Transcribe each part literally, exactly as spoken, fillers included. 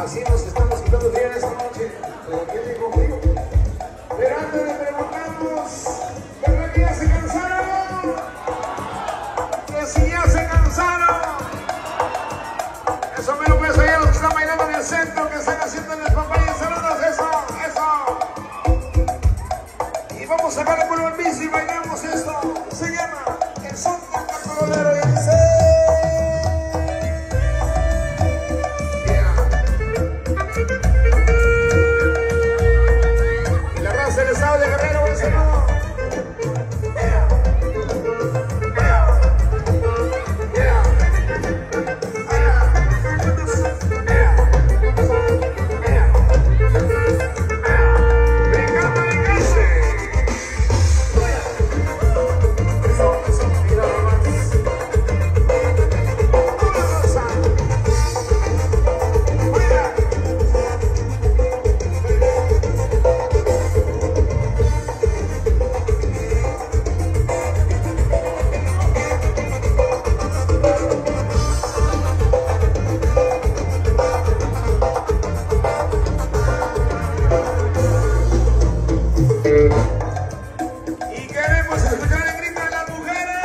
Así nos estamos quitando bien esta noche. Pero ¿quién dijo frío? Pero antes le preguntamos, ¿verdad que ya se cansaron? Que si ya se cansaron. Eso me lo puedes oír a los que están bailando en el centro, que están haciendo en las pampallas. Saludos, eso, eso. Y vamos a sacar el polvo en bici y bailamos esto. Se llama el son del cacolodero y dice... de Guerrero, un saludo. Yeah. Yeah. Yeah. Y queremos escuchar el grito de las mujeres.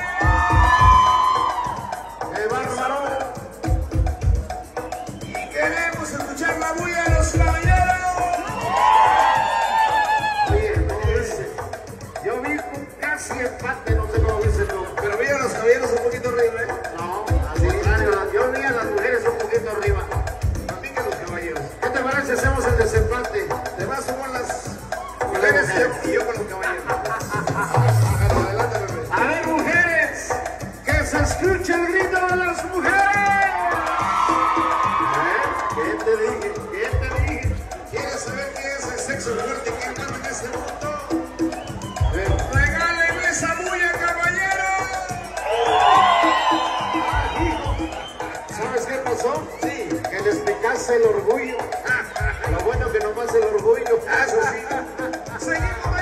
¡Qué bárbaro! Y queremos escuchar la bulla de los caballeros. Oye, no dice. Yo vi un casi empate, no sé cómo dice tú. Pero vi a los caballeros un poquito arriba, ¿eh? No, al contrario. Yo vi a las mujeres un poquito arriba. También que los caballeros. ¿Qué te parece si hacemos el desempate? Te vas con las mujeres y yo con los caballeros. A ver, mujeres, que se escuche el grito de las mujeres. ¿Eh? ¿Qué te dije? ¿Qué te dije? ¿Quieres saber qué es el sexo fuerte que anda en este mundo? A ver, regálenme esa bulla, caballero. ¿Sabes qué pasó? Sí, que les picaste el orgullo. Lo bueno que nomás el orgullo. Eso sí. Seguimos.